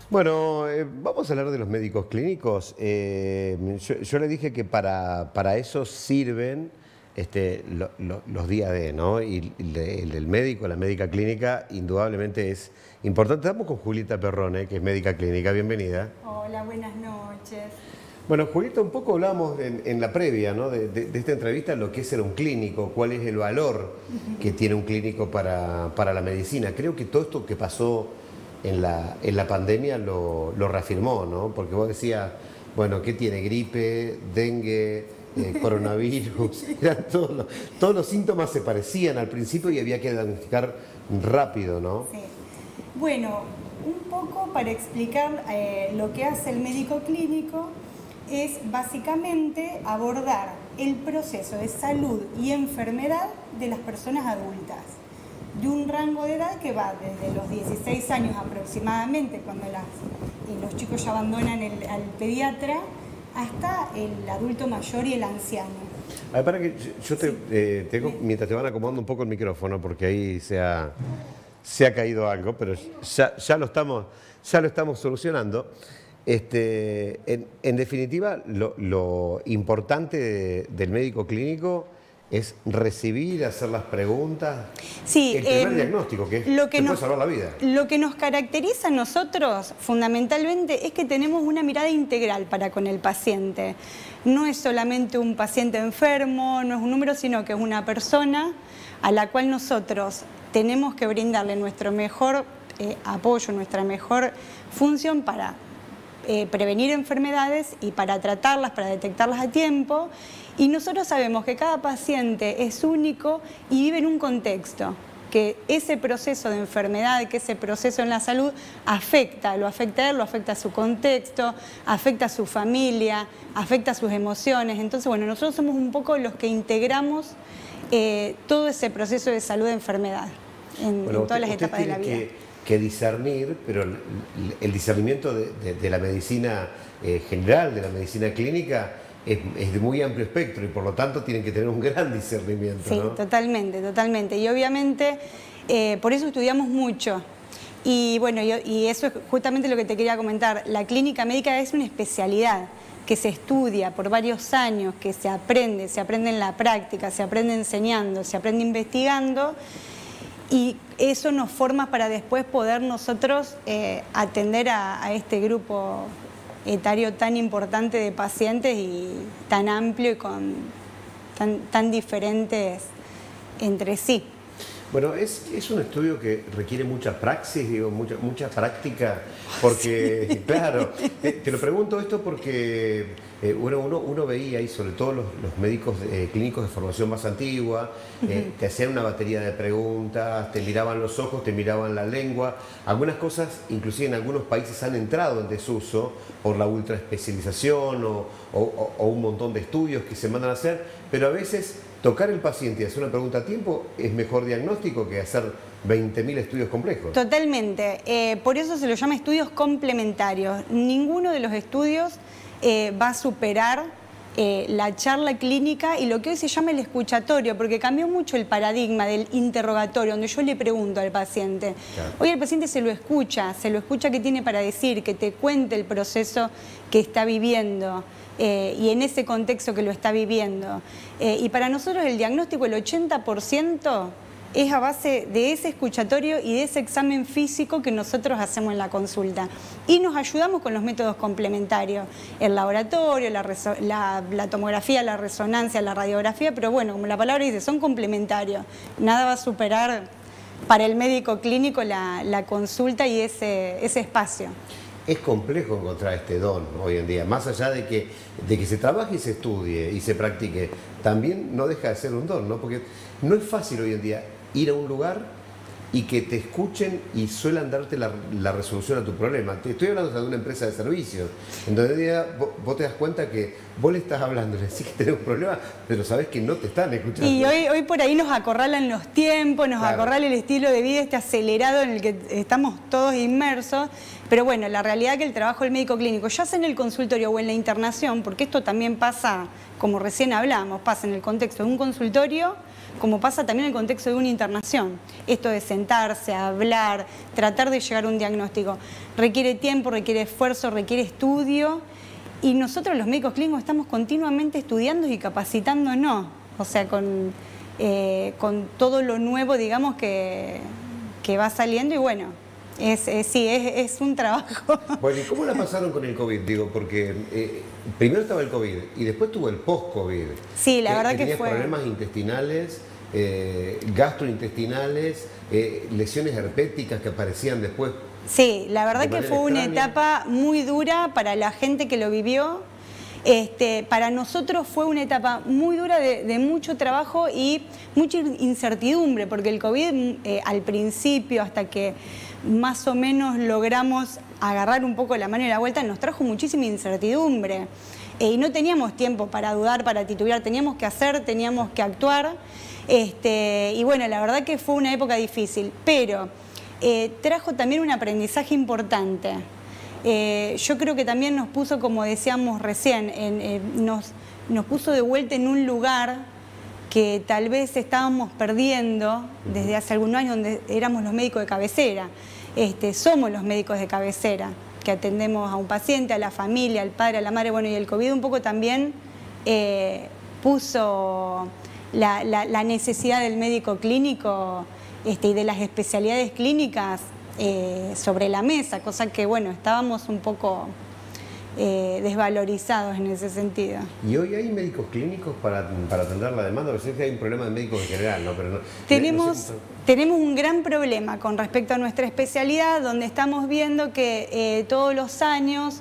Bueno, vamos a hablar de los médicos clínicos. Yo le dije que para eso sirven los días D, ¿no? Y el médico, la médica clínica, indudablemente es importante. Estamos con Julieta Perrone, que es médica clínica. Bienvenida. Hola, buenas noches. Bueno, Julieta, un poco hablamos en la previa, ¿no? de esta entrevista, lo que es ser un clínico, cuál es el valor que tiene un clínico para la medicina. Creo que todo esto que pasó en la pandemia lo reafirmó, ¿no? Porque vos decías, bueno, ¿qué tiene? Gripe, dengue, coronavirus. Todos los síntomas se parecían al principio y había que diagnosticar rápido, ¿no? Sí. Bueno, un poco para explicar lo que hace el médico clínico es básicamente abordar el proceso de salud y enfermedad de las personas adultas, de un rango de edad que va desde los 16 años aproximadamente, cuando los chicos ya abandonan al pediatra, hasta el adulto mayor y el anciano. A ver, para que yo tengo, mientras te van acomodando un poco el micrófono, porque ahí se ha caído algo, pero ya lo estamos solucionando. En definitiva, lo importante del médico clínico es recibir, hacer las preguntas, sí, el primer diagnóstico, que puede salvar la vida. Lo que nos caracteriza a nosotros, fundamentalmente, es que tenemos una mirada integral para con el paciente. No es solamente un paciente enfermo, no es un número, sino que es una persona a la cual nosotros tenemos que brindarle nuestro mejor apoyo, nuestra mejor función para prevenir enfermedades y para tratarlas, para detectarlas a tiempo. Y nosotros sabemos que cada paciente es único y vive en un contexto, que ese proceso de enfermedad, que ese proceso en la salud lo afecta a él, lo afecta a su contexto, afecta a su familia, afecta a sus emociones. Entonces, bueno, nosotros somos un poco los que integramos todo ese proceso de salud de enfermedad en todas las etapas de la vida. Que discernir, pero el discernimiento de la medicina general, de la medicina clínica, es de muy amplio espectro y por lo tanto tienen que tener un gran discernimiento, sí, ¿no? Totalmente, totalmente. Y obviamente por eso estudiamos mucho. Y bueno, y eso es justamente lo que te quería comentar. La clínica médica es una especialidad que se estudia por varios años, que se aprende en la práctica, se aprende enseñando, se aprende investigando. Y eso nos forma para después poder nosotros atender a este grupo etario tan importante de pacientes y tan amplio y tan diferentes entre sí. Bueno, es un estudio que requiere mucha praxis, digo, mucha práctica, porque, sí. Claro, te lo pregunto esto porque uno veía ahí, sobre todo los médicos clínicos de formación más antigua, te hacían una batería de preguntas, te miraban los ojos, te miraban la lengua. Algunas cosas, inclusive en algunos países, han entrado en desuso por la ultraespecialización o un montón de estudios que se mandan a hacer, pero a veces tocar el paciente y hacer una pregunta a tiempo es mejor diagnóstico que hacer 20.000 estudios complejos. Totalmente. Por eso se lo llama estudios complementarios. Ninguno de los estudios va a superar la charla clínica y lo que hoy se llama el escuchatorio, porque cambió mucho el paradigma del interrogatorio, donde yo le pregunto al paciente. Claro. Hoy el paciente se lo escucha qué tiene para decir, que te cuente el proceso que está viviendo. Y en ese contexto que lo está viviendo. Y para nosotros el diagnóstico, el 80%, es a base de ese escuchatorio y de ese examen físico que nosotros hacemos en la consulta. Y nos ayudamos con los métodos complementarios, el laboratorio, la tomografía, la resonancia, la radiografía, pero bueno, como la palabra dice, son complementarios. Nada va a superar para el médico clínico la consulta y ese espacio. Es complejo encontrar este don hoy en día, más allá de que se trabaje y se estudie y se practique, también no deja de ser un don, ¿no? Porque no es fácil hoy en día ir a un lugar y que te escuchen y suelan darte la resolución a tu problema. Te estoy hablando de una empresa de servicios, en donde vos te das cuenta que vos le estás hablando, le decís que tenés un problema, pero sabés que no te están escuchando. Y hoy por ahí nos acorralan los tiempos, nos acorrala el estilo de vida este acelerado en el que estamos todos inmersos. Pero bueno, la realidad es que el trabajo del médico clínico, ya sea en el consultorio o en la internación, porque esto también pasa, como recién hablamos, pasa en el contexto de un consultorio, como pasa también en el contexto de una internación. Esto de sentarse, hablar, tratar de llegar a un diagnóstico, requiere tiempo, requiere esfuerzo, requiere estudio, y nosotros los médicos clínicos estamos continuamente estudiando y capacitándonos, o sea, con todo lo nuevo, digamos, que va saliendo, y bueno, sí, es un trabajo. Bueno, ¿y cómo la pasaron con el COVID? Digo, porque primero estaba el COVID y después tuvo el post-COVID. Sí, la verdad que tenías fue... problemas intestinales, gastrointestinales, lesiones herpéticas que aparecían después. Sí, la verdad que fue una etapa muy dura para la gente que lo vivió. Para nosotros fue una etapa muy dura de mucho trabajo y mucha incertidumbre, porque el COVID al principio, hasta que más o menos logramos agarrar un poco la mano y la vuelta, nos trajo muchísima incertidumbre. Y no teníamos tiempo para dudar, para titubear, teníamos que hacer, teníamos que actuar. Y bueno, la verdad que fue una época difícil, pero trajo también un aprendizaje importante. Yo creo que también nos puso, como decíamos recién, nos puso de vuelta en un lugar que tal vez estábamos perdiendo desde hace algunos años, donde éramos los médicos de cabecera. Somos los médicos de cabecera, que atendemos a un paciente, a la familia, al padre, a la madre. Bueno, y el COVID un poco también puso la necesidad del médico clínico y de las especialidades clínicas sobre la mesa, cosa que, bueno, estábamos un poco desvalorizados en ese sentido. ¿Y hoy hay médicos clínicos para atender la demanda? Porque sé que hay un problema de médicos en general, ¿no? Pero tenemos un gran problema con respecto a nuestra especialidad, donde estamos viendo que todos los años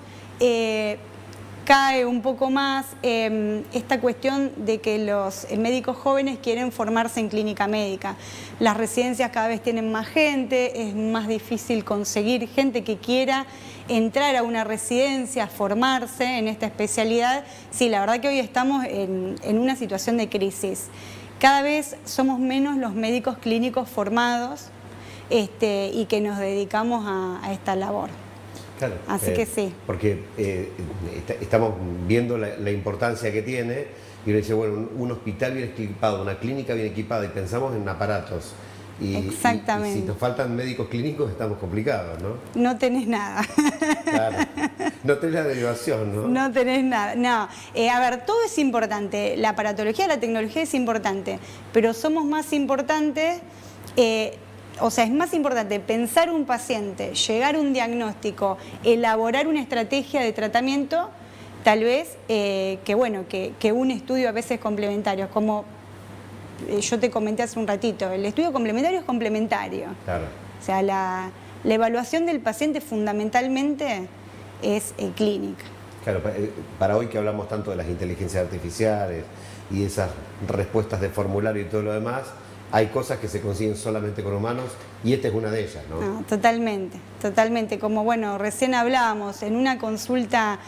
cae un poco más esta cuestión de que los médicos jóvenes quieren formarse en clínica médica. Las residencias cada vez tienen más gente, es más difícil conseguir gente que quiera entrar a una residencia, formarse en esta especialidad. Sí, la verdad que hoy estamos en una situación de crisis. Cada vez somos menos los médicos clínicos formados y que nos dedicamos a esta labor. Claro, así que sí. Porque estamos viendo la importancia que tiene y uno dice, bueno, un hospital bien equipado, una clínica bien equipada, y pensamos en aparatos. Exactamente. Y si nos faltan médicos clínicos estamos complicados, ¿no? No tenés nada. Claro. No tenés la derivación, ¿no? No tenés nada. No. A ver, todo es importante. La aparatología, la tecnología es importante, pero somos más importantes... O sea, es más importante pensar un paciente, llegar a un diagnóstico, elaborar una estrategia de tratamiento, tal vez que un estudio a veces complementario. Como yo te comenté hace un ratito, el estudio complementario es complementario. Claro. O sea, la evaluación del paciente fundamentalmente es clínica. Claro, para hoy que hablamos tanto de las inteligencias artificiales y esas respuestas de formulario y todo lo demás, hay cosas que se consiguen solamente con humanos y esta es una de ellas, ¿no? No, totalmente, totalmente. Como, bueno, recién hablábamos, en una consulta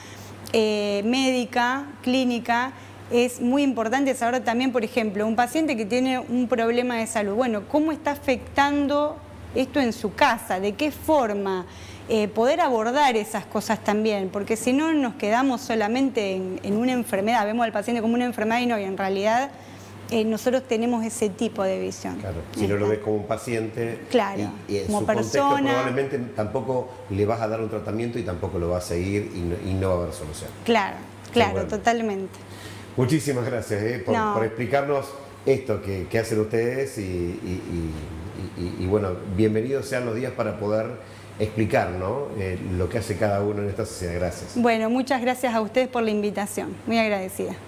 médica, clínica, es muy importante saber también, por ejemplo, un paciente que tiene un problema de salud. Bueno, ¿cómo está afectando esto en su casa? ¿De qué forma? Poder abordar esas cosas también, porque si no nos quedamos solamente en una enfermedad, vemos al paciente como una enfermedad y no, y en realidad... nosotros tenemos ese tipo de visión. Claro, si no lo ves como un paciente, claro, y en como su persona, contexto probablemente tampoco le vas a dar un tratamiento y tampoco lo va a seguir y no va a haber solución. Claro, claro, bueno. Totalmente. Muchísimas gracias por explicarnos esto que hacen ustedes y bueno, bienvenidos sean los días para poder explicar, ¿no? Lo que hace cada uno en esta sociedad. Gracias. Bueno, muchas gracias a ustedes por la invitación. Muy agradecida.